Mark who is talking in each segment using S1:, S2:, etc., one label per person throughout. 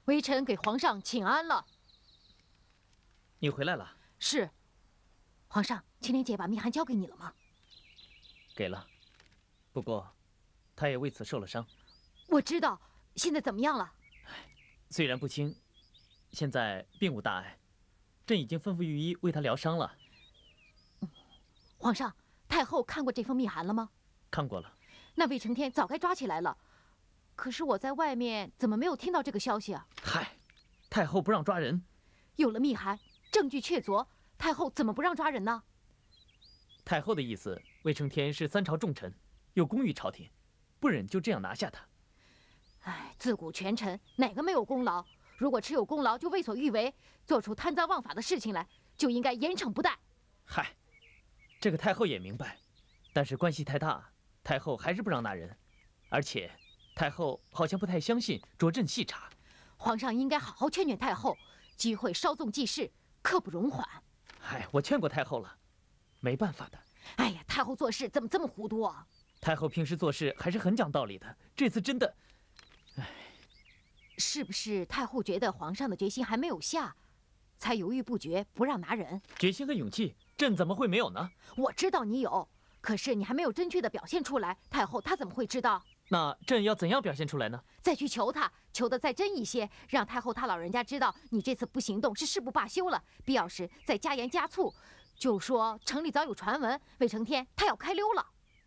S1: 微臣给皇上请安了。
S2: 你回来了？
S1: 是。皇上，青莲姐把密函交给你了吗？
S2: 给了，不过，她也为此受了伤。
S1: 我知道，现在怎么样了？
S2: 虽然不轻，现在并无大碍。朕已经吩咐御医为她疗伤了。
S1: 皇上，太后看过这封密函了吗？
S2: 看过了。
S1: 那魏承天早该抓起来了，可是我在外面怎么没有听到这个消息啊？
S2: 嗨，太后不让抓人。
S1: 有了密函，证据确凿，太后怎么不让抓人呢？
S2: 太后的意思，魏承天是三朝重臣，有功于朝廷，不忍就这样拿下他。
S1: 哎，自古权臣哪个没有功劳？如果持有功劳就为所欲为，做出贪赃枉法的事情来，就应该严惩不贷。
S2: 嗨，这个太后也明白，但是关系太大，太后还是不让拿人，而且太后好像不太相信着朕细查。
S1: 皇上应该好好劝劝太后，机会稍纵即逝，刻不容缓。
S2: 哎，我劝过太后了，没办法的。
S1: 哎呀，太后做事怎么这么糊涂啊？
S2: 太后平时做事还是很讲道理的，这次真的，哎，
S1: 是不是太后觉得皇上的决心还没有下，才犹豫不决，不让拿人？
S2: 决心和勇气，朕怎么会没有呢？
S1: 我知道你有，可是你还没有真确的表现出来，太后她怎么会知道？
S2: 那朕要怎样表现出来呢？
S1: 再去求她，求得再真一些，让太后她老人家知道你这次不行动是誓不罢休了，必要时再加盐加醋，就说城里早有传闻，魏承天他要开溜了。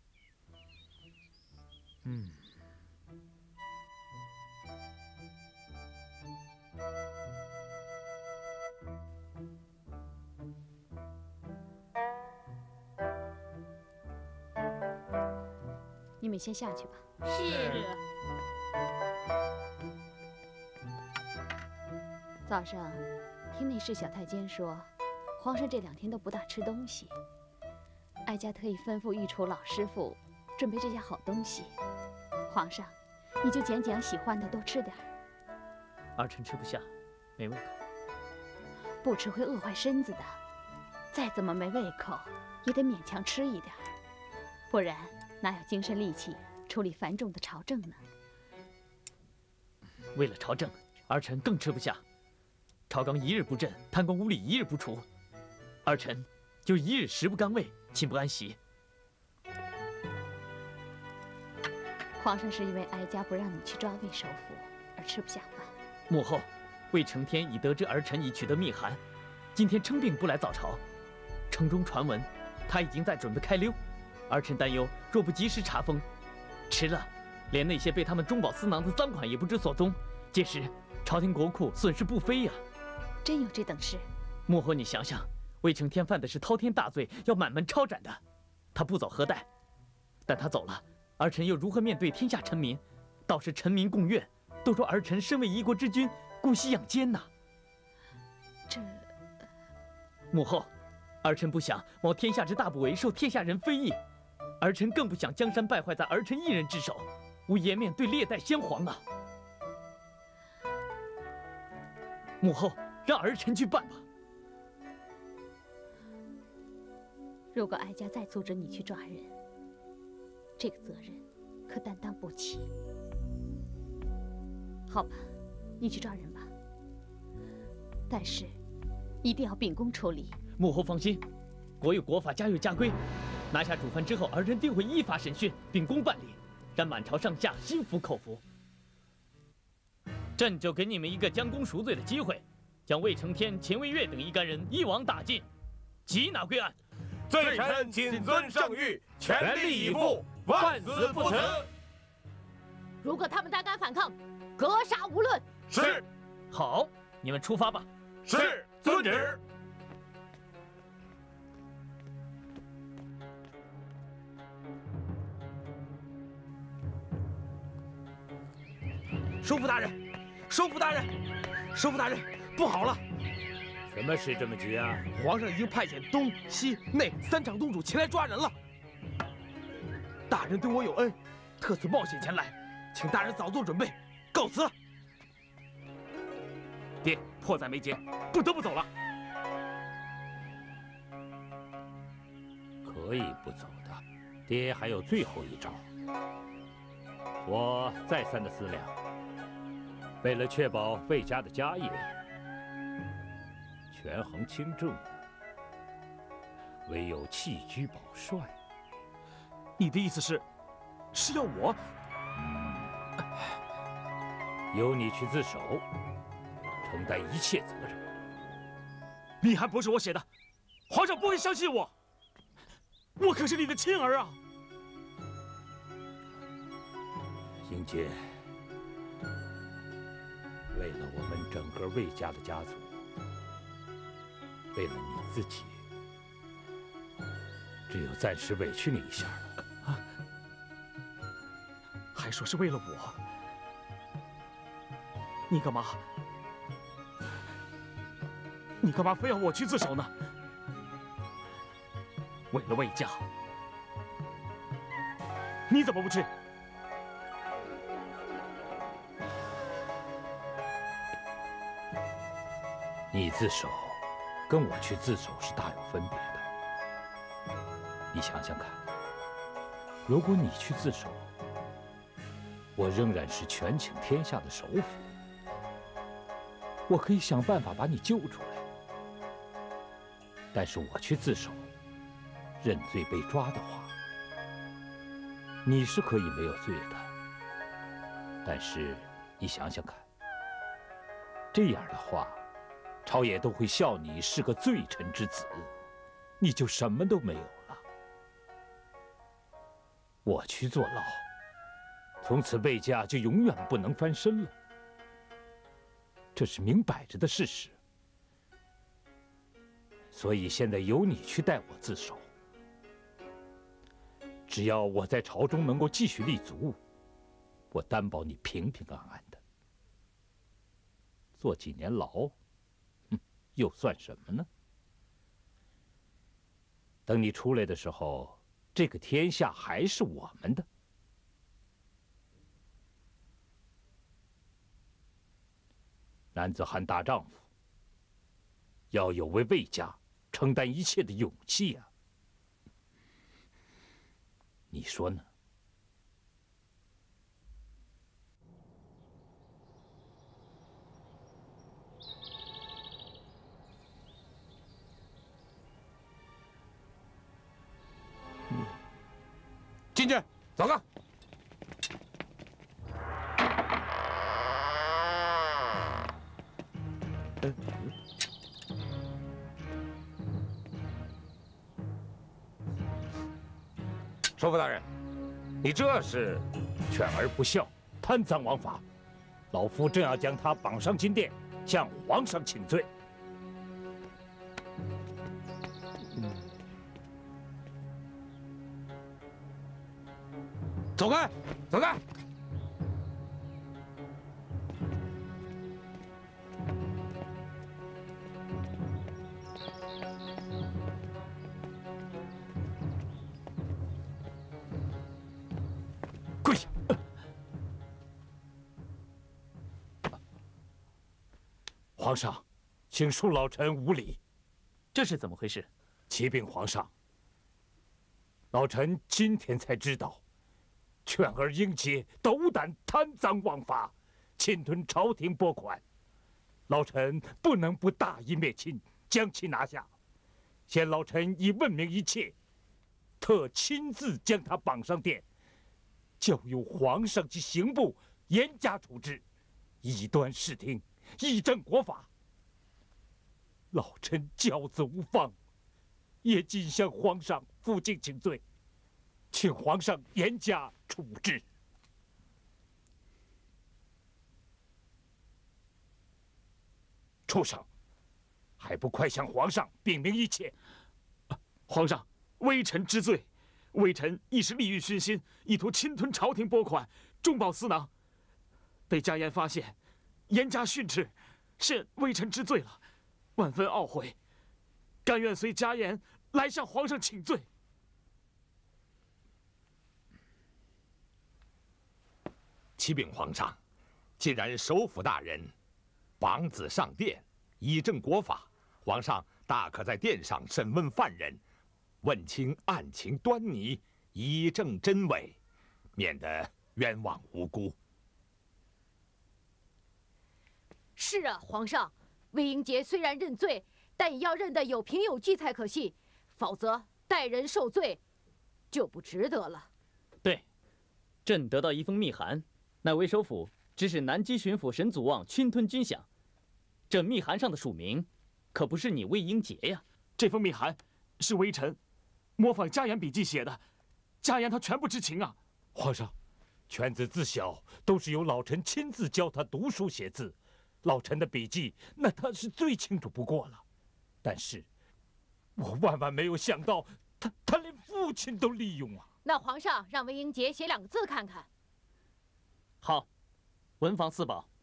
S3: 你们先下去吧。
S4: 是。
S3: 早上听内侍小太监说，皇上这2天都不大吃东西。哀家特意吩咐御厨老师傅准备这些好东西。皇上，你就拣几样喜欢的多吃点儿。
S2: 儿臣吃不下，没胃口。
S3: 不吃会饿坏身子的。再怎么没胃口，也得勉强吃一点儿，不然哪有精神力气处理繁重的朝政呢？
S2: 为了朝政，儿臣更吃不下。朝纲一日不振，贪官污吏一日不除，儿臣就一日食不甘味，寝不安席。
S3: 皇上是因为哀家不让你去抓魏首府而吃不下饭。
S2: 母后，魏承天已得知儿臣已取得密函，今天称病不来早朝。城中传闻，他已经在准备开溜。儿臣担忧，若不及时查封，迟了，连那些被他们中饱私囊的赃款也不知所踪，届时朝廷国库损失不菲呀。
S3: 真有这等事？
S2: 母后，你想想，魏承天犯的是滔天大罪，要满门抄斩的，他不走何待？但他走了，儿臣又如何面对天下臣民？倒是臣民共怨，都说儿臣身为一国之君，姑息养奸呐。
S3: 这……
S2: 母后，儿臣不想冒天下之大不韪，受天下人非议。儿臣更不想江山败坏在儿臣一人之手，无颜面对历代先皇啊！母后，让儿臣去办吧。
S3: 如果哀家再阻止你去抓人，这个责任可担当不起。好吧，你去抓人吧，但是一定要秉公处理。
S2: 母后放心，国有国法，家有家规。拿下主犯之后，儿臣定会依法审讯，秉公办理，让满朝上下心服口服。朕就给你们一个将功赎罪的机会，将魏承天、钱惟越等一干人一网打尽，即拿归案。
S5: 罪臣谨遵圣谕，全力以赴，万死不辞。
S1: 如果他们胆敢反抗，格杀无论。
S5: 是。
S2: 好，你们出发吧。
S5: 是，遵旨。
S6: 收复大人，收复大人，收复大人，不好了！
S5: 什么事这么急啊？
S6: 皇上已经派遣东西内3场东主前来抓人了。大人对我有恩，特此冒险前来，请大人早做准备。告辞了。
S7: 爹，迫在眉睫，不得不走了。
S5: 可以不走的，爹还有最后一招。我再三的思量，
S4: 为了确保魏家的家业权衡清正，唯有弃车保帅。
S7: 你的意思是要我？
S4: 由你去自首，承担一切责任。
S7: 密函不是我写的，皇上不会相信我。我可是你的亲儿啊！
S4: 英杰，为了我们整个魏家的家族，为了你自己，只有暂时委屈你一下了。啊！
S7: 还说是为了我，你干嘛？你干嘛非要我去自首呢？为了魏家，你怎么不去？
S4: 你自首，跟我去自首是大有分别的。你想想看，如果你去自首，我仍然是权倾天下的首辅，我可以想办法把你救出来。但是我去自首，认罪被抓的话，你是可以没有罪的。但是你想想看，这样的话，朝野都会笑你是个罪臣之子，你就什么都没有了。我去坐牢，从此魏家就永远不能翻身了，这是明摆着的事实。所以现在由你去代我自首，只要我在朝中能够继续立足，我担保你平平安安的。坐几年牢，又算什么呢？等你出来的时候，这个天下还是我们的。男子汉大丈夫，要有为魏家承担一切的勇气啊！你说呢？
S5: 进去，走开。首辅大人，你这是
S4: 犬儿不孝，贪赃枉法，老夫正要将他绑上金殿，向皇上请罪。
S5: 走开，走开！
S4: 跪下！皇上，请恕老臣无礼。
S2: 这是怎么回事？
S4: 启禀皇上，老臣今天才知道，犬儿英杰斗胆贪赃枉法，侵吞朝廷拨款，老臣不能不大义灭亲，将其拿下。现老臣已问明一切，特亲自将他绑上殿，交由皇上及刑部严加处置，以端视听，以正国法。老臣骄子无方，也谨向皇上负荆请罪，请皇上严加处置。畜生，还不快向皇上禀明一切！
S7: 皇上，微臣知罪，微臣一时利欲熏心，意图侵吞朝廷拨款，中饱私囊，被家言发现，严加训斥，现微臣知罪了，万分懊悔，甘愿随家言来向皇上请罪。
S5: 启禀皇上，既然首辅大人绑子上殿，以正国法，皇上大可在殿上审问犯人，问清案情端倪，以证真伪，免得冤枉无辜。
S1: 是啊，皇上，魏英杰虽然认罪，但也要认得有凭有据才可信，否则代人受罪就不值得了。
S2: 对，朕得到一封密函，那为首府指使南击巡抚沈祖望侵吞军饷，这密函上的署名可不是你魏英杰呀。
S7: 这封密函是微臣模仿家言笔记写的，家言他全不知情啊。
S4: 皇上，犬子自小都是由老臣亲自教他读书写字，老臣的笔记那他是最清楚不过了。但是，我万万没有想到，他连父亲都利用啊！
S1: 那皇上让魏英杰写2个字看看。
S2: 好，文房四宝。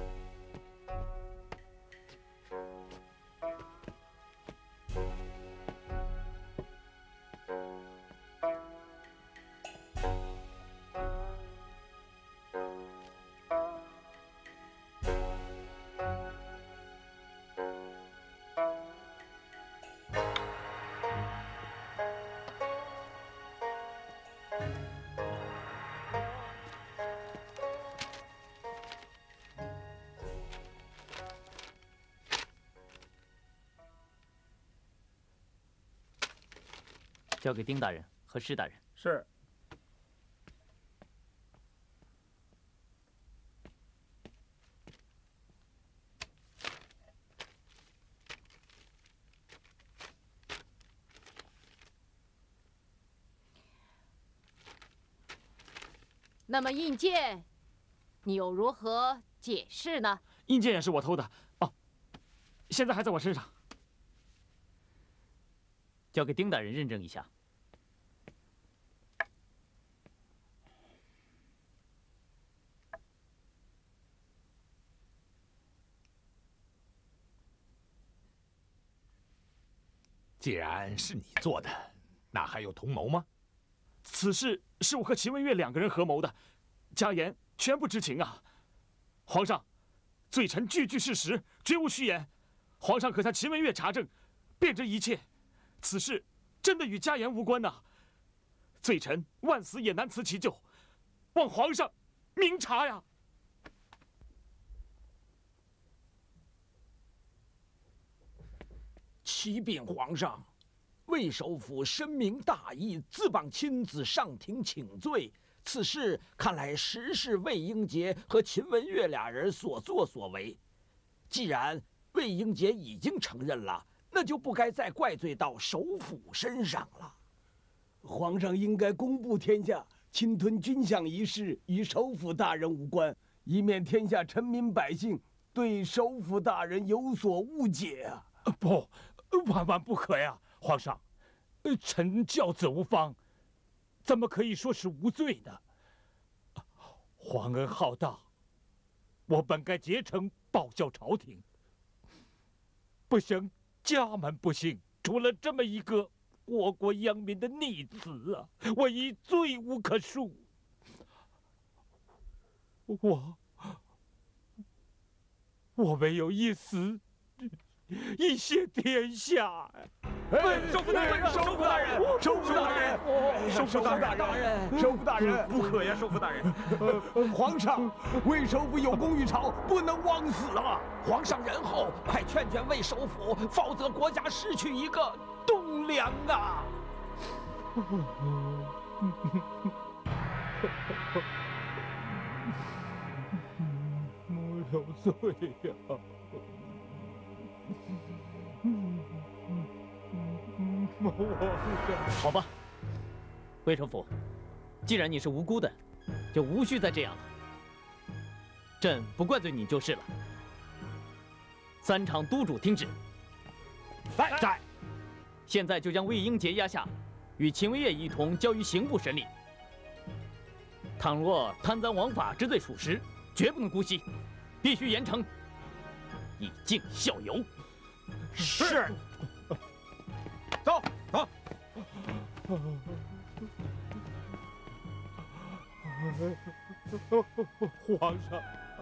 S2: 交给丁大人和施大人。
S8: 是。
S1: 那么印鉴，你又如何解释呢？
S7: 印鉴也是我偷的哦，现在还在我身上。
S2: 交给丁大人认证一下。
S5: 既然是你做的，那还有同谋吗？
S7: 此事是我和秦文月2个人合谋的，家言全不知情啊！皇上，罪臣句句事实，绝无虚言。皇上可向秦文月查证，辨知一切。此事真的与家言无关呐！罪臣万死也难辞其咎，望皇上明察呀！
S9: 启禀皇上，魏首府深明大义，自榜亲自上庭请罪。此事看来实是魏英杰和秦文月2人所作所为。既然魏英杰已经承认了，那就不该再怪罪到首府身上了。
S10: 皇上应该公布天下，侵吞军饷一事与首府大人无关，以免天下臣民百姓对首府大人有所误解啊！
S4: 不，万万不可呀，皇上，臣教子无方，怎么可以说是无罪呢？皇恩浩大，我本该竭诚报效朝廷，不想家门不幸，出了这么一个祸国殃民的逆子啊！我已罪无可恕。我唯有一死，以谢天下。
S9: 首府大人，首府大人，首府大人，
S10: 首府大人，首府大人，
S6: 不可呀，首府大人！
S10: 皇上，魏首府有功于朝，不能枉死啊！
S9: 皇上仁厚，快劝劝魏首府，否则国家失去一个栋梁啊！
S4: 我有罪呀！
S2: 好吧，魏首府，既然你是无辜的，就无需再这样了。朕不怪罪你就是了。3场督主听旨。在。现在就将魏英杰押下，与秦文月一同交于刑部审理。倘若贪赃枉法之罪属实，绝不能姑息，必须严惩，以儆效尤。
S9: 是。走。走。
S4: 皇上，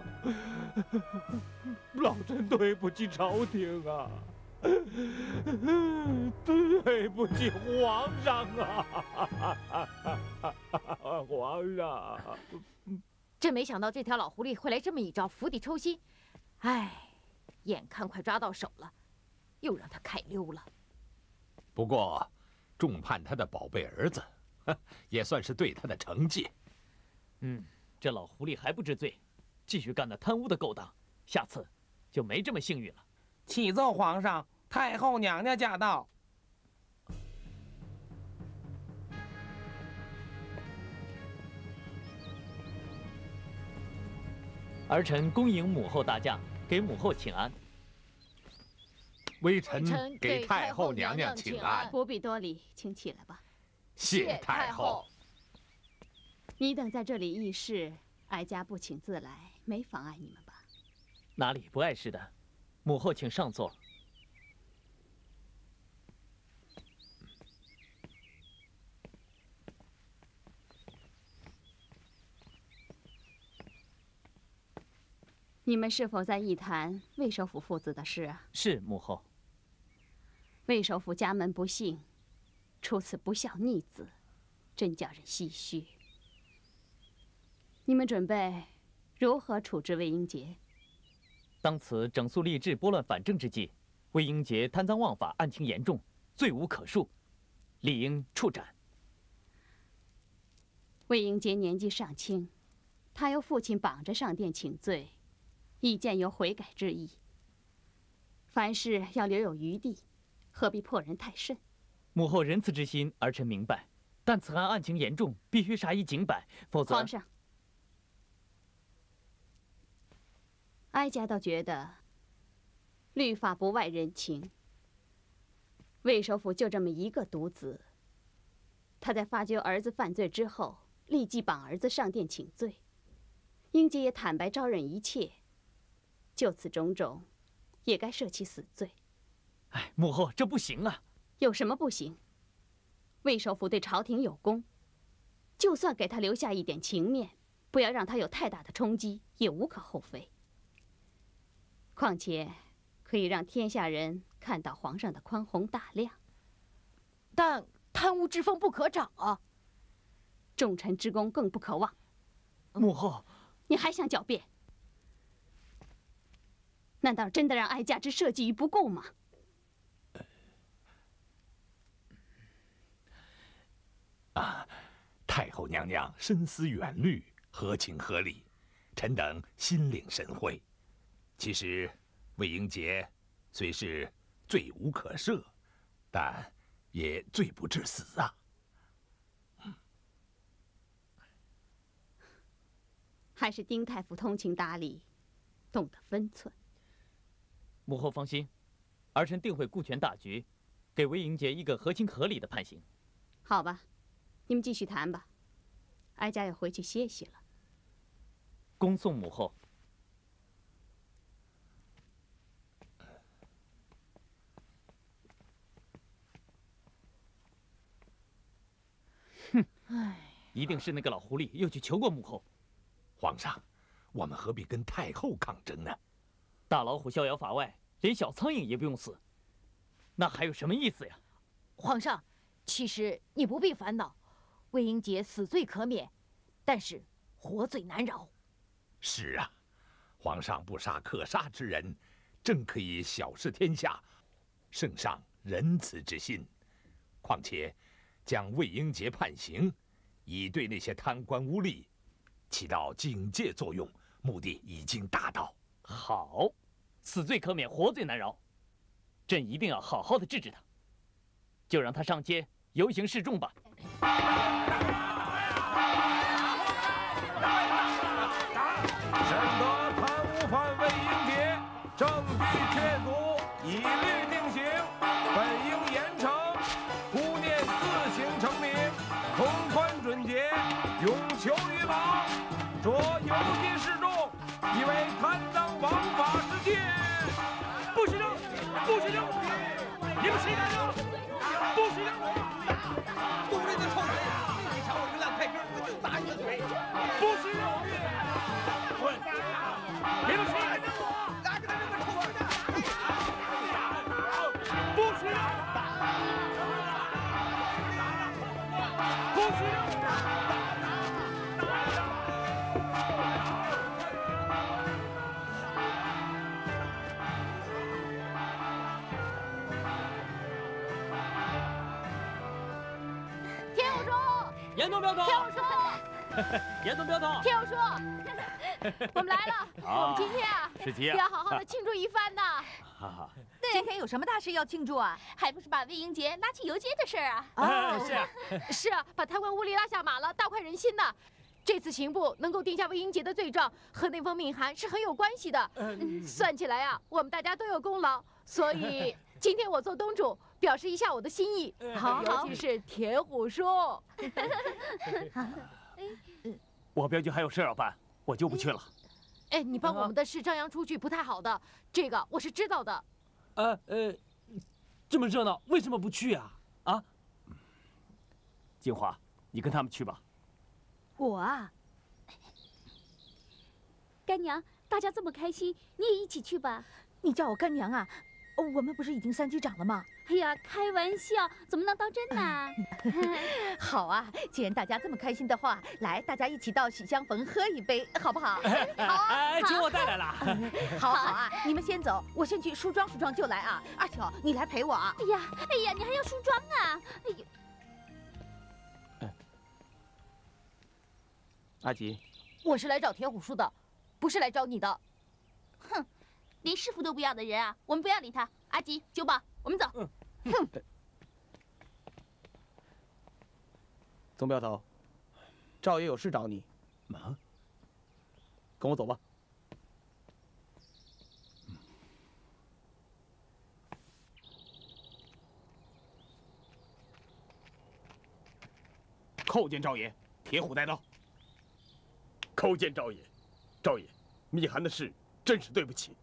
S4: 老臣对不起朝廷啊，对不起皇上啊，皇上。
S1: 真没想到这条老狐狸会来这么一招，釜底抽薪。唉， 眼看快抓到手了，又让他开溜了。
S5: 不过，重判他的宝贝儿子，也算是对他的惩戒。
S2: 这老狐狸还不知罪，继续干那贪污的勾当，下次就没这么幸运了。
S6: 启奏皇上，太后娘娘驾到。
S2: 儿臣恭迎母后大驾，给母后请安。
S5: 微臣给太后娘娘请安。
S3: 不必多礼，请起来吧。
S5: 谢太后。
S3: 你等在这里议事，哀家不请自来，没妨碍你们吧？
S2: 哪里不碍事的，母后请上座。
S3: 你们是否在议谈魏首府父子的事啊？
S2: 是母后。
S3: 魏首府家门不幸，出此不孝逆子，真叫人唏嘘。你们准备如何处置魏英杰？
S2: 当此整肃吏治、拨乱反正之际，魏英杰贪赃枉法，案情严重，罪无可恕，理应处斩。
S3: 魏英杰年纪尚轻，他由父亲绑着上殿请罪，意见有悔改之意。凡事要留有余地，何必迫人太甚？
S2: 母后仁慈之心，儿臣明白，但此案案情严重，必须杀一儆百，否则……
S3: 皇上，哀家倒觉得律法不外人情。魏首府就这么一个独子，他在发觉儿子犯罪之后，立即绑儿子上殿请罪。英杰也坦白招认一切，就此种种，也该赦其死罪。
S2: 哎，母后，这不行啊！
S3: 有什么不行？魏首府对朝廷有功，就算给他留下一点情面，不要让他有太大的冲击，也无可厚非。况且，可以让天下人看到皇上的宽宏大量。
S1: 但贪污之风不可长啊！
S3: 重臣之功更不可忘。
S2: 母后，
S3: 你还想狡辩？难道真的让哀家之社稷于不顾吗？
S5: 太后娘娘深思远虑，合情合理，臣等心领神会。其实，魏英杰虽是罪无可赦，但也罪不至死啊。
S3: 还是丁太傅通情达理，懂得分寸。
S2: 母后放心，儿臣定会顾全大局，给魏英杰一个合情合理的判刑。
S3: 好吧，你们继续谈吧，哀家要回去歇息了。
S2: 恭送母后。哼，一定是那个老狐狸又去求过母后。
S5: 皇上，我们何必跟太后抗争呢？
S2: 大老虎逍遥法外，连小苍蝇也不用死，那还有什么意思呀？
S1: 皇上，其实你不必烦恼，魏英杰死罪可免，但是活罪难饶。
S5: 是啊，皇上不杀可杀之人，正可以小视天下，圣上仁慈之心。况且，将魏英杰判刑，已对那些贪官污吏起到警戒作用，目的已经达到。
S2: 好，死罪可免，活罪难饶，朕一定要好好的治治他，就让他上街游行示众吧。
S8: 审得贪污犯魏英杰，证据确凿，一律定刑，本应严惩，徒念自行成名，从宽准节，永囚于牢，着游街示众，以为贪赃枉法之戒。
S7: 不许扔！不许扔！你们谁敢扔？不许扔！
S6: 都是那臭人！你瞧我这烂菜根，我就打你个腿！
S7: 不许扔！你们谁敢扔？
S6: 哪个这个臭人的？
S7: 不许扔！不许扔！
S6: 严总镖头，
S1: 听我说，
S6: 严总镖头，
S1: 听我说，我们来了，我们今天啊，
S4: 世奇啊，
S1: 要好好的庆祝一番呢。
S11: 今天有什么大事要庆祝啊？
S3: 还不是把魏英杰拉去游街的事儿啊！
S4: 是啊，
S1: 是啊，把贪官污吏拉下马了，大快人心呢。这次刑部能够定下魏英杰的罪状，和那封命函是很有关系的。算起来啊，我们大家都有功劳，所以今天我做东主，表示一下我的心意。
S11: 好，
S1: 尤其是铁虎叔。
S7: 我镖局还有事要办，我就不去了。
S1: 哎，你帮我们的事张扬出去不太好的，这个我是知道的。
S6: 这么热闹，为什么不去啊？啊？
S7: 金华，你跟他们去吧。
S11: 我啊，
S3: 干娘，大家这么开心，你也一起去吧。
S11: 你叫我干娘啊？我们不是已经3级长了吗？
S3: 哎呀，开玩笑，怎么能当真呢？
S11: 好啊，既然大家这么开心的话，来，大家一起到喜相逢喝一杯，好不好？
S1: 好啊，
S6: 哎，酒我带来了。
S11: 好啊，你们先走，我先去梳妆就来啊。二球，你来陪我啊。
S3: 哎呀，你还要梳妆啊？哎呦，
S6: 阿吉，
S1: 我是来找铁虎叔的，不是来找你的。
S3: 哼，连师傅都不要的人啊，我们不要理他。阿吉，酒保，我们走。
S1: 哼，
S6: 总镖头，赵爷有事找你。
S4: 啊，
S6: 跟我走吧。
S7: 叩见赵爷，铁虎带到。
S12: 叩见赵爷，赵爷，密函的事真是对不起。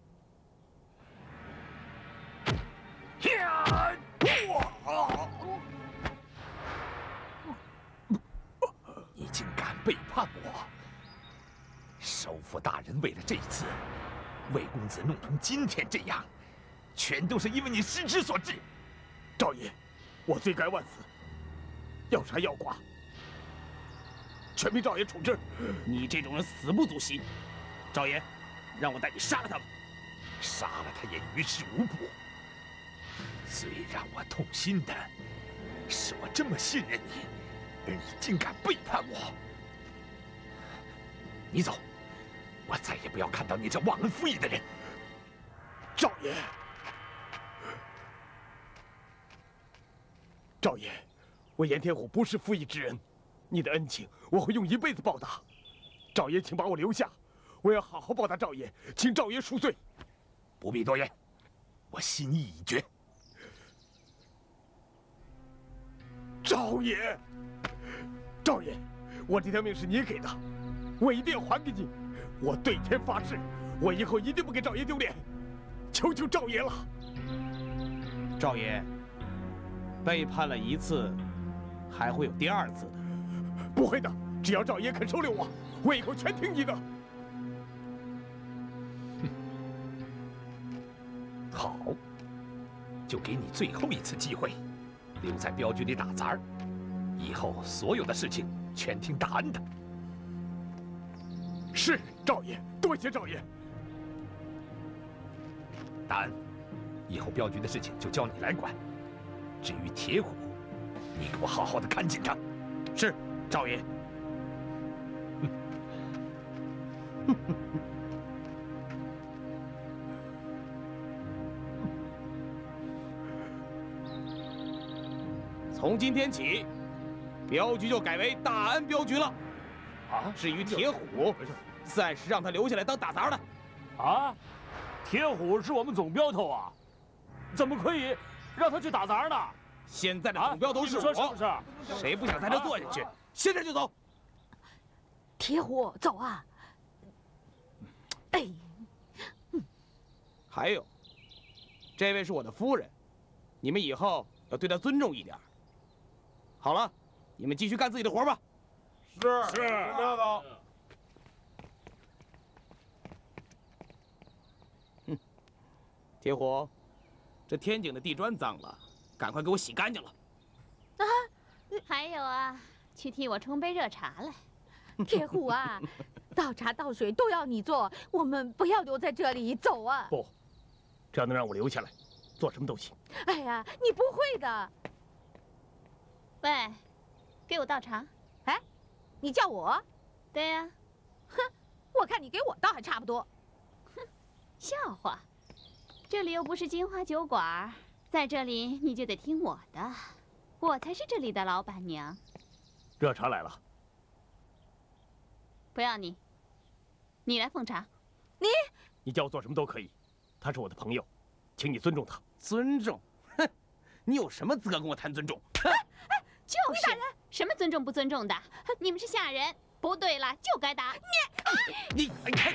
S5: 你竟敢背叛我！首府大人为了这一次，魏公子弄成今天这样，全都是因为你失职所致。
S12: 赵爷，我罪该万死，要杀要剐，全凭赵爷处置。
S7: 你这种人死不足惜。赵爷，让我带你杀了他们。
S5: 杀了他也于事无补。最让我痛心的是，我这么信任你，而你竟敢背叛我。你走，我再也不要看到你这忘恩负义的人。
S12: 赵爷，赵爷，我严天虎不是负义之人，你的恩情我会用一辈子报答。赵爷，请把我留下，我要好好报答赵爷，请赵爷恕罪。
S5: 不必多言，我心意已决。
S12: 赵爷，赵爷，我这条命是你给的，我一定要还给你。我对天发誓，我以后一定不给赵爷丢脸，求求赵爷了。
S6: 赵爷，背叛了一次，还会有第二次的。
S12: 不会的，只要赵爷肯收留我，我以后全听你的。
S5: 好，就给你最后一次机会，留在镖局里打杂儿，以后所有的事情全听大恩的。
S12: 是赵爷，多谢赵爷。
S5: 大恩，以后镖局的事情就交你来管。至于铁虎，你给我好好的看紧他。
S7: 是，赵爷。
S6: 从今天起，镖局就改为大安镖局了。
S12: 啊，
S6: 至于铁虎，暂时让他留下来当打杂的。
S7: 啊，铁虎是我们总镖头啊，怎么可以让他去打杂呢？
S6: 现在的总镖头是我，
S7: 你说是不是？
S6: 谁不想在这坐下去？现在就走。
S11: 铁虎，走啊！哎，
S6: 还有，这位是我的夫人，你们以后要对她尊重一点。好了，你们继续干自己的活吧。
S8: 是，镖头。
S6: 铁虎，这天井的地砖脏了，赶快给我洗干净了。
S3: 啊，还有啊，去替我冲杯热茶来。
S11: 铁虎啊，倒茶倒水都要你做，我们不要留在这里，走啊！
S12: 不，只要能让我留下来，做什么都行。
S11: 哎呀，你不会的。
S3: 喂，给我倒茶。
S11: 你叫我？
S3: 对呀。
S11: 哼，我看你给我倒还差不多。
S3: 哼，笑话。这里又不是金花酒馆，在这里你就得听我的，我才是这里的老板娘。
S4: 热茶来了。
S3: 不要你，你来奉茶。
S4: 你叫我做什么都可以，他是我的朋友，请你尊重他。
S6: 尊重？哼，你有什么资格跟我谈尊重？
S3: 就是，什么尊重不尊重的？你们是下人。不对了，就该打
S6: 你！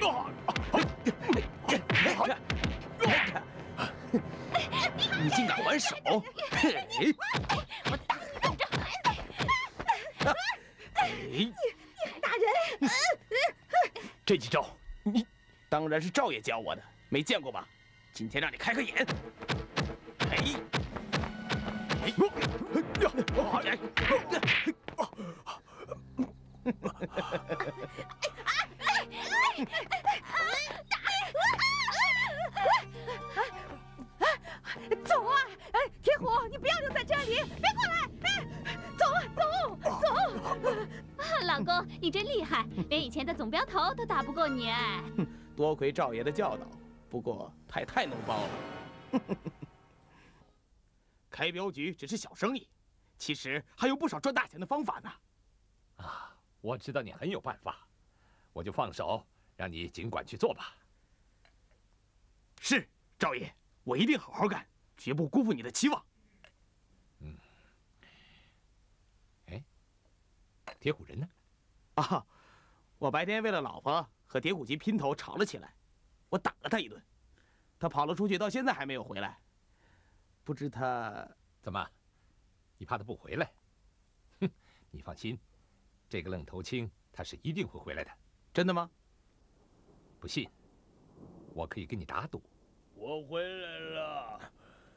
S6: 你竟敢还手！
S3: 我打你怎么着？
S6: 你
S11: 还打人！
S4: 这几招，
S6: 你当然是赵爷教我的，没见过吧？今天让你开开眼！
S11: 走啊！铁虎，你不要留在这里，别过来！走啊，走！
S3: 老公，你真厉害，连以前的总镖头都打不过你哎！
S6: 多亏赵爷的教导，不过他也太脓包了。开镖局只是小生意，其实还有不少赚大钱的方法呢。
S5: 啊，我知道你很有办法，我就放手，让你尽管去做吧。
S6: 是，赵爷，我一定好好干，绝不辜负你的期望。
S5: 哎，铁虎人呢？
S6: 啊，我白天为了老婆和铁虎集姘头吵了起来，我打了他一顿，他跑了出去，到现在还没有回来。不知他
S5: 怎么？你怕他不回来？哼，你放心，这个愣头青他是一定会回来的。
S6: 真的吗？
S5: 不信，我可以跟你打赌。
S10: 我回来了。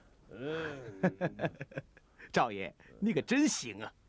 S6: 赵爷，你可真行啊！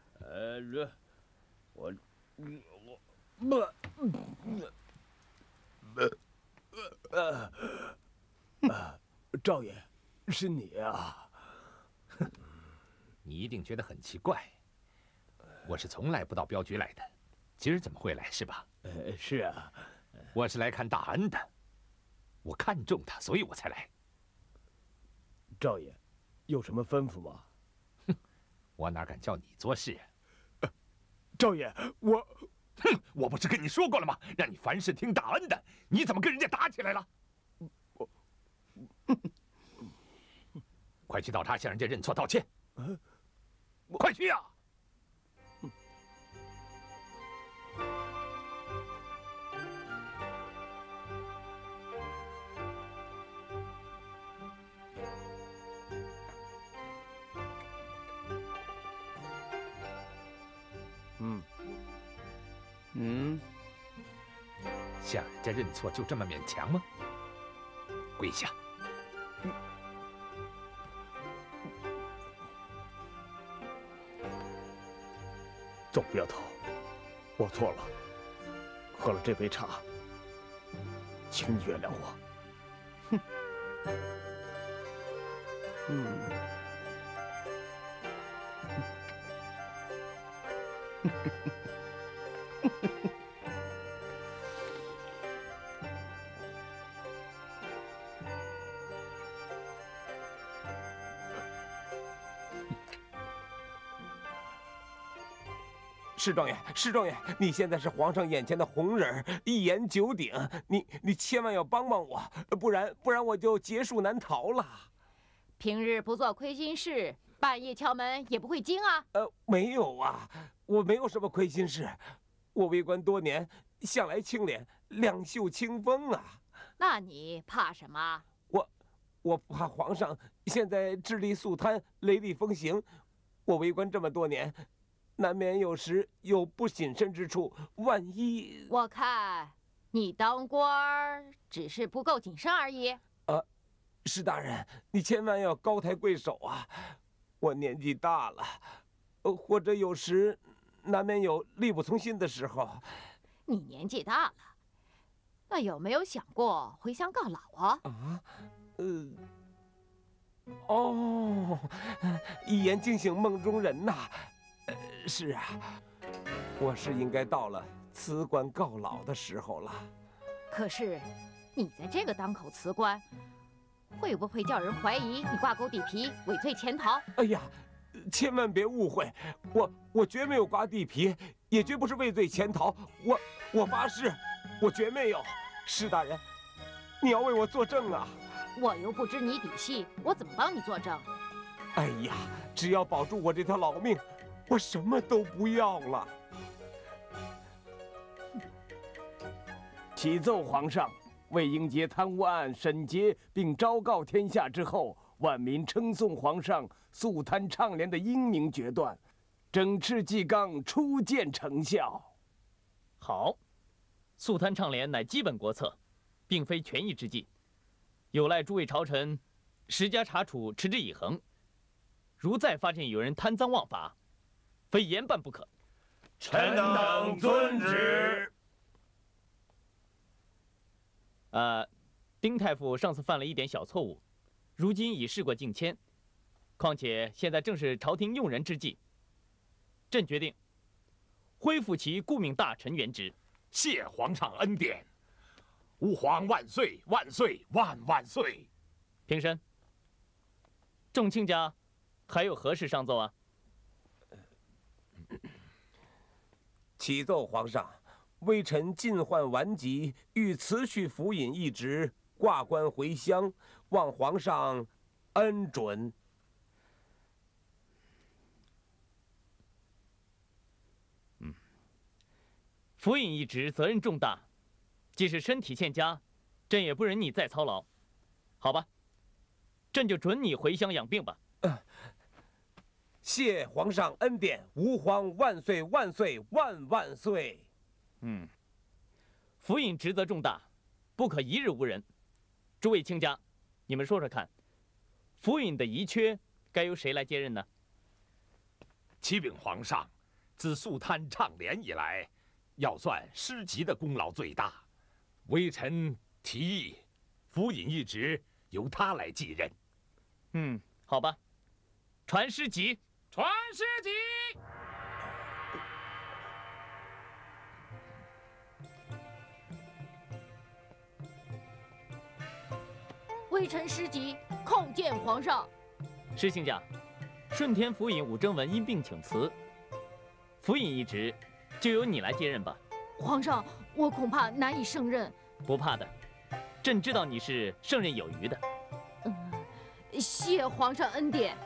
S10: 赵爷，是你啊！
S5: 你一定觉得很奇怪，我是从来不到镖局来的，今儿怎么会来是吧？
S10: 是啊，
S5: 我是来看大恩的，我看中他，所以我才来。
S10: 赵爷，有什么吩咐吗？
S5: 哼，我哪敢叫你做事啊？
S10: 赵爷，
S5: 哼，我不是跟你说过了吗？让你凡事听大恩的，你怎么跟人家打起来了？快去倒茶向人家认错道歉！快去呀！向人家认错就这么勉强吗？跪下！
S10: 总镖头，我错了，喝了这杯茶，请你原谅我。
S12: 施状元，施状元，你现在是皇上眼前的红人，一言九鼎，你千万要帮帮我，不然我就劫数难逃了。
S1: 平日不做亏心事，半夜敲门也不会惊啊。
S12: 没有啊，我没有什么亏心事，我为官多年，向来清廉，两袖清风啊。
S1: 那你怕什么？
S12: 我怕皇上现在智力肃贪，雷厉风行，我为官这么多年。难免有时有不谨慎之处，万一……
S1: 我看你当官只是不够谨慎而已。
S12: 施大人，你千万要高抬贵手啊！我年纪大了，或者有时难免有力不从心的时候。
S1: 你年纪大了，那有没有想过回乡告老啊？
S12: 一言惊醒梦中人呐。是啊， 我是应该到了辞官告老的时候了。
S1: 可是，你在这个当口辞官，会不会叫人怀疑你挂钩地皮、伪罪潜逃？
S12: 哎呀，千万别误会，我绝没有刮地皮，也绝不是畏罪潜逃。我发誓，我绝没有。施大人，你要为我作证啊！
S1: 我又不知你底细，我怎么帮你作证？
S12: 哎呀，只要保住我这条老命，我什么都不要了。
S10: 启奏皇上，魏英杰贪污案审结并昭告天下之后，万民称颂皇上肃贪倡廉的英明决断，整治纪纲初见成效。
S2: 好，肃贪倡廉乃基本国策，并非权宜之计，有赖诸位朝臣实加查处，持之以恒。如再发现有人贪赃枉法，非严办不可。
S8: 臣等遵旨。
S2: 丁太傅上次犯了一点小错误，如今已事过境迁，况且现在正是朝廷用人之际，朕决定恢复其顾命大臣原职。
S5: 谢皇上恩典，吾皇万岁万岁万万岁！
S2: 平身。众卿家还有何事上奏啊？
S12: 启奏皇上，微臣近患顽疾，欲辞去府尹一职，挂冠回乡，望皇上恩准。
S2: 府尹一职责任重大，即使身体欠佳，朕也不忍你再操劳。好吧，朕就准你回乡养病吧。
S12: 谢皇上恩典，吾皇万岁万岁万万岁！
S2: 府尹职责重大，不可一日无人。诸位卿家，你们说说看，府尹的遗缺该由谁来接任呢？
S5: 启禀皇上，自肃贪倡廉以来，要算师级的功劳最大。微臣提议，府尹一职由他来继任。
S2: 好吧，传师级。
S8: 传师级。
S1: 微臣师级叩见皇上。
S2: 施卿家，顺天府尹武征文因病请辞，府尹一职就由你来接任吧。
S1: 皇上，我恐怕难以胜任。
S2: 不怕的，朕知道你是胜任有余的。
S1: 谢皇上恩典。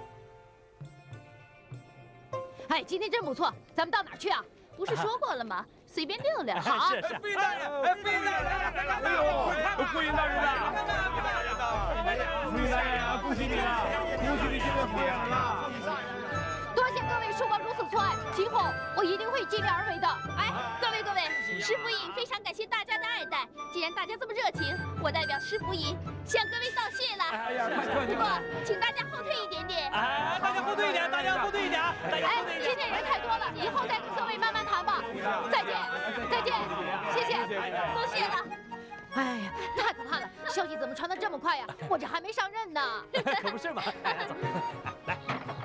S1: 哎，今天真不错，咱们到哪儿去啊？
S3: 不是说过了吗？随便溜溜。
S1: 好。
S8: 是。府尹大人，府尹大人，哎呦，府尹大人呐！府尹大人啊，恭喜你了，恭喜你现在府尹了。
S1: 多谢各位叔伯如此错爱，今后我一定会尽力而为的。
S3: 哎，各位，师府尹非常感谢大家的爱戴。既然大家这么热情，我代表师府尹向各位道谢了。
S8: 哎呀，太客气了。
S3: 不过，请大家后退一点点。
S8: 哎，大家后退一点，大家后退一点，大家后退一点。
S1: 今天人太多了，以后再跟各位慢慢谈吧。再见，再见，谢谢，
S3: 多谢了。
S1: 哎呀，太可怕了！消息怎么传得这么快呀？我这还没上任呢。
S2: 可不是嘛！走，来。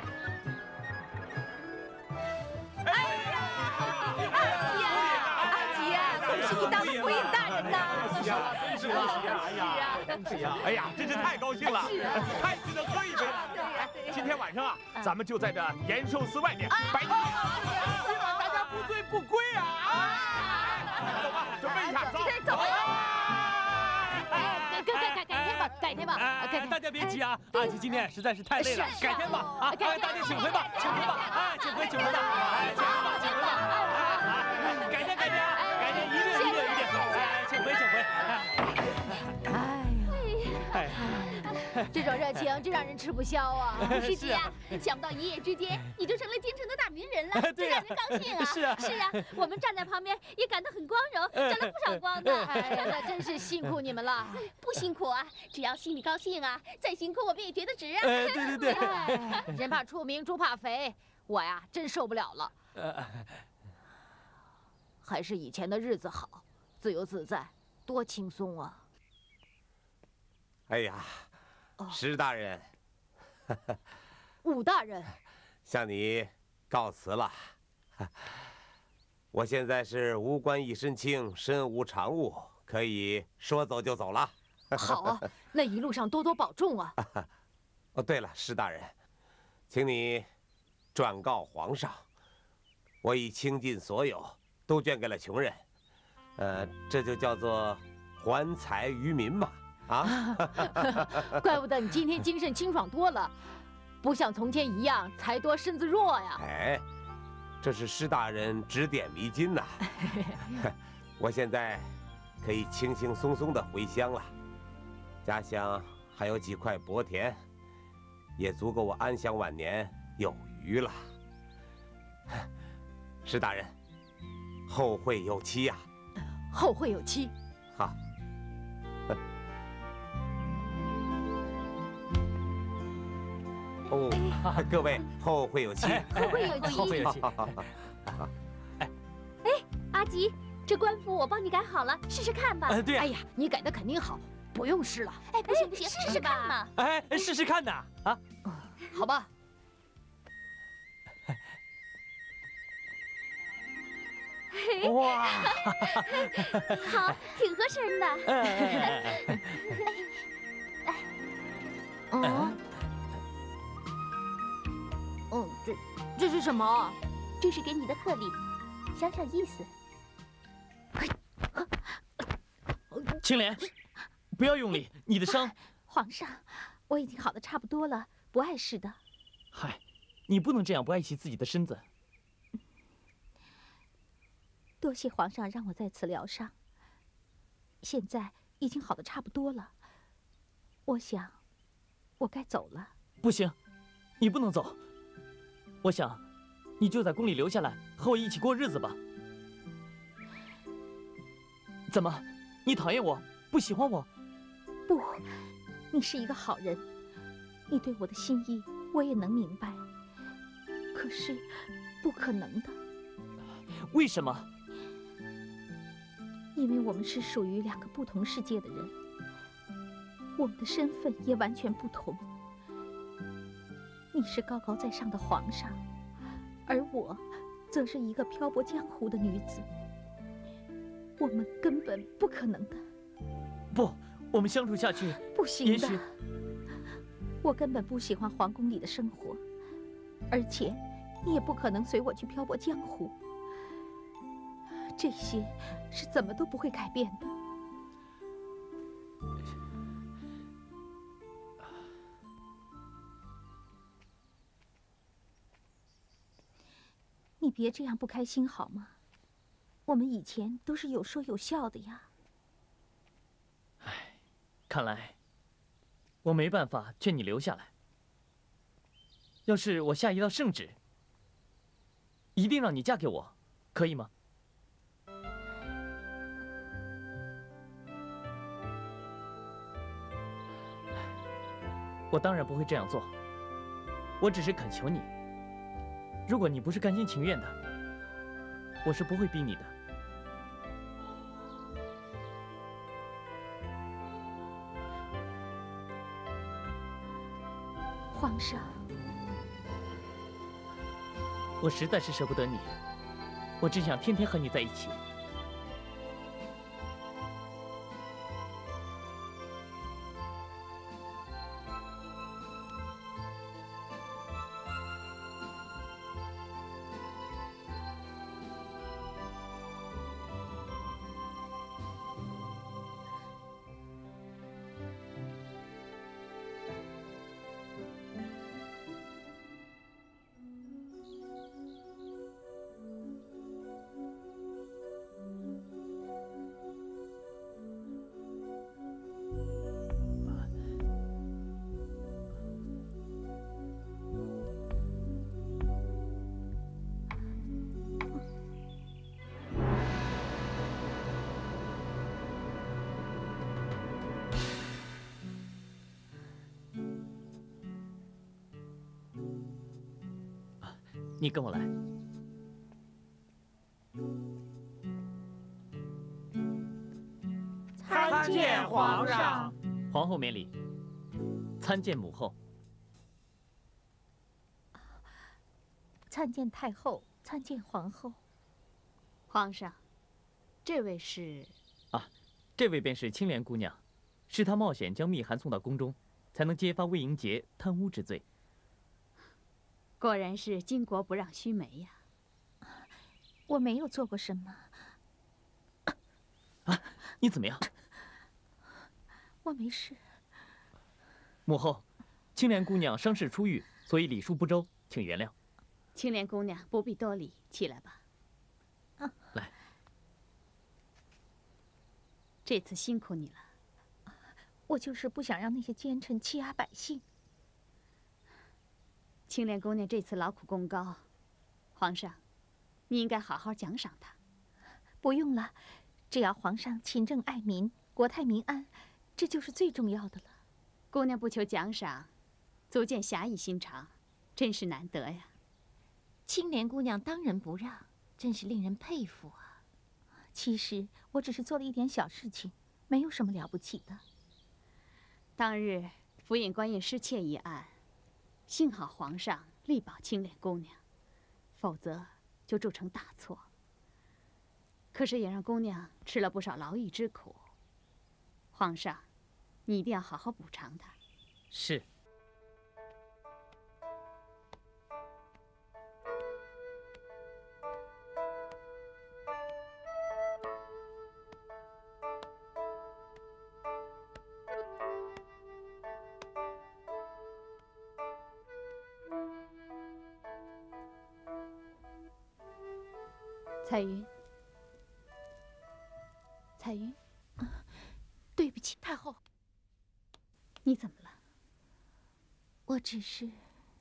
S11: 阿吉呀，恭喜你当了府尹大人呐！
S8: 真是恭喜啊！哎呀，真是太高兴了，太值得喝一杯了。今天晚上啊，咱们就在这延寿寺外面摆酒，今晚大家不醉不归啊！走吧，准备一下，走。
S11: 走吧。
S1: 改天吧。
S7: 大家别急啊，阿吉今天实在是太累了，改天吧。啊，大家请回吧，请回吧，哎，请回吧，哎，请回吧。改天，一定，哎，请回。
S1: 哎呀，这种热情真让人吃不消啊！
S3: 师姐啊，想不到一夜之间你就成了京城的大名人了，真让人高兴啊！是啊，我们站在旁边也感到很光荣，沾了不少光的。
S1: 哎呀，那真是辛苦你们了。
S3: 不辛苦啊，只要心里高兴啊，再辛苦我们也觉得值啊。
S7: 对。
S1: 人怕出名，猪怕肥，我呀真受不了了。还是以前的日子好，自由自在，多轻松啊！
S12: 哎呀，施大人，
S1: 武大人，
S12: 向你告辞了。
S13: 我现在是无官一身轻，身无长物，可以说走就走了。
S1: 好啊，那一路上多多保重啊。
S13: 哦，对了，施大人，请你转告皇上，我已倾尽所有，都捐给了穷人。这就叫做还财于民嘛。啊，
S1: 怪不得你今天精神清爽多了，不像从前一样财多身子弱呀。
S13: 哎，这是施大人指点迷津呐。我现在可以轻轻松松地回乡了，家乡还有几块薄田，也足够我安享晚年有余了。施大人，后会有期呀。
S1: 后会有期。
S13: 好。哦，各位，后会有期。
S3: 后会有期。
S2: 后会有期。
S3: 哎，阿吉，这官服我帮你改好了，试试看吧。
S2: 对呀。
S1: 哎呀，你改的肯定好，不用试了。
S3: 哎，不行不行，试试看嘛。
S2: 哎，试试看呐。啊，
S1: 好吧。
S2: 哇，
S3: 好，挺合身的。
S1: 这是什么？
S3: 这是给你的贺礼，想想意思。
S2: 青莲，不要用力，你的伤。
S11: 皇上，我已经好的差不多了，不碍事的。
S2: 嗨，你不能这样不爱惜自己的身子。
S11: 多谢皇上让我在此疗伤，现在已经好的差不多了。我想，我该走了。
S2: 不行，你不能走。我想，你就在宫里留下来，和我一起过日子吧。怎么，你讨厌我，不喜欢我？
S11: 不，你是一个好人，你对我的心意我也能明白。可是，不可能的。
S2: 为什么？
S11: 因为我们是属于两个不同世界的人，我们的身份也完全不同。你是高高在上的皇上，而我，则是一个漂泊江湖的女子。我们根本不可能的。
S2: 不，我们相处下去
S11: 不行的。我根本不喜欢皇宫里的生活，而且你也不可能随我去漂泊江湖。这些是怎么都不会改变的。你别这样不开心好吗？我们以前都是有说有笑的呀。
S2: 唉，看来我没办法劝你留下来。要是我下一道圣旨，一定让你嫁给我，可以吗？我当然不会这样做，我只是恳求你。如果你不是甘心情愿的，我是不会逼你的。
S11: 皇上，
S2: 我实在是舍不得你，我只想天天和你在一起。你跟我来。
S14: 参见皇上。
S2: 皇后免礼。参见母后。
S11: 参见太后，参见皇后。
S3: 皇上，这位是？
S2: 啊，这位便是青莲姑娘，是她冒险将密函送到宫中，才能揭发魏英杰贪污之罪。
S3: 果然是巾帼不让须眉呀！
S11: 我没有做过什么。
S2: 啊，你怎么样？
S11: 我没事。
S2: 母后，青莲姑娘伤势初愈，所以礼数不周，请原谅。
S3: 青莲姑娘不必多礼，起来吧。
S2: 来，
S3: 这次辛苦你了。
S11: 我就是不想让那些奸臣欺压百姓。
S3: 青莲姑娘这次劳苦功高，皇上，你应该好好奖赏她。
S11: 不用了，只要皇上勤政爱民，国泰民安，这就是最重要的了。
S3: 姑娘不求奖赏，足见侠义心肠，真是难得呀。
S11: 青莲姑娘当仁不让，真是令人佩服啊。其实我只是做了一点小事情，没有什么了不起的。
S3: 当日府尹官印失窃一案，幸好皇上力保青莲姑娘，否则就铸成大错。可是也让姑娘吃了不少牢狱之苦。皇上，你一定要好好补偿她。
S2: 是。
S3: 彩云，
S11: 彩云，对不起，太后。
S3: 你怎么了？
S11: 我只是……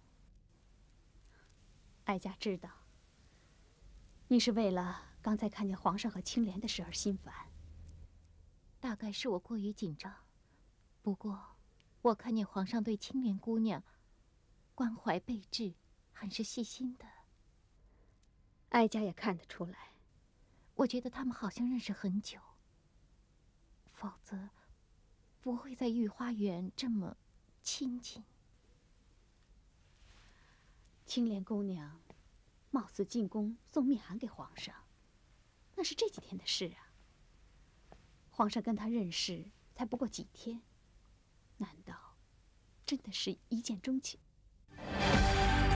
S3: 哀家知道，你是为了刚才看见皇上和青莲的事而心烦。
S11: 大概是我过于紧张，不过我看见皇上对青莲姑娘关怀备至，很是细心的。
S3: 哀家也看得出来，
S11: 我觉得他们好像认识很久，否则不会在御花园这么亲近。
S3: 青莲姑娘貌似进宫送密函给皇上，那是这几天的事啊。皇上跟她认识才不过几天，难道真的是一见钟情？